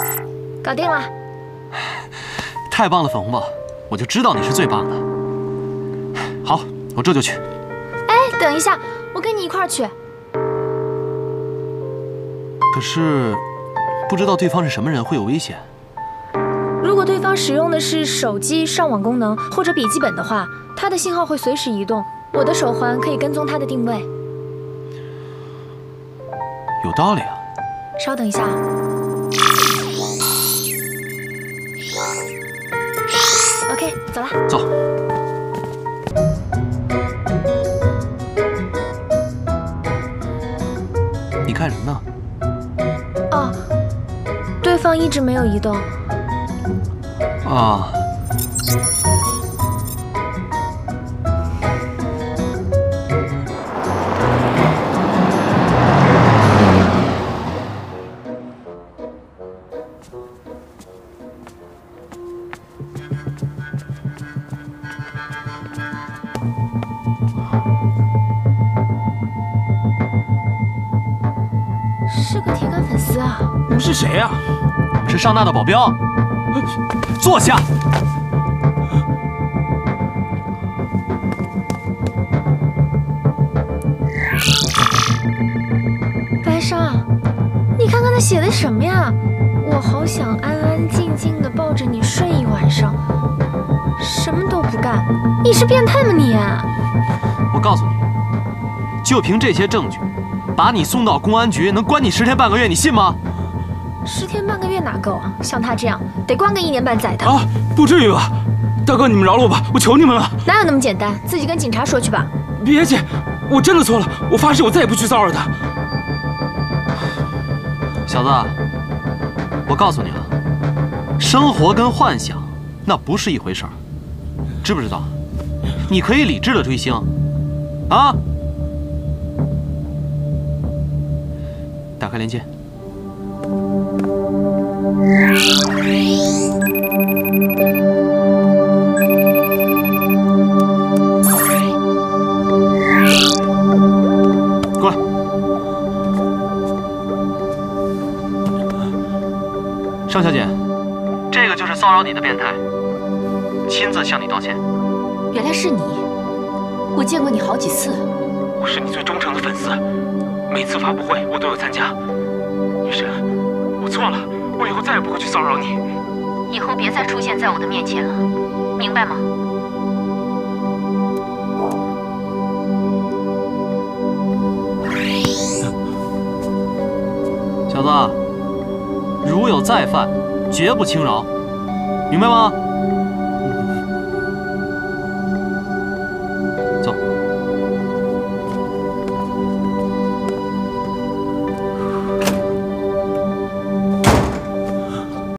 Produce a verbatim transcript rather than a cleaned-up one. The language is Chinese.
搞定了。 太棒了，粉红豹，我就知道你是最棒的。好，我这就去。 哎，等一下，我跟你一块儿去。 可是，不知道对方是什么人，会有危险。 如果对方使用的是手机上网功能或者笔记本的话，他的信号会随时移动，我的手环可以跟踪他的定位。 有道理啊。 稍等一下。OK， 走了。 走。你看人呢？ 哦，对方一直没有移动。 啊。 是个铁杆粉丝啊！ 你们是谁呀？ 我们是尚娜的保镖。坐下。 白沙，你看看他写的什么呀？我好想安安静静的抱着你睡一晚上，什么都不干。你是变态吗你？ 我告诉你，就凭这些证据，把你送到公安局，能关你十天半个月，你信吗？ 十天半个月哪够啊？像他这样，得关个一年半载的。 啊，不至于吧？大哥，你们饶了我吧，我求你们了。 哪有那么简单？自己跟警察说去吧。 别姐，我真的错了，我发誓我再也不去骚扰他。 小子，我告诉你啊，生活跟幻想那不是一回事儿，知不知道？你可以理智的追星，啊？打开链接。过来。尚小姐，这个就是骚扰你的变态，亲自向你道歉。 原来是你，我见过你好几次。 我是你最忠诚的粉丝，每次发布会我都有参加。女神，我错了，我以后再也不会去骚扰你。 以后别再出现在我的面前了，明白吗？ 小子，如有再犯，绝不轻饶，明白吗？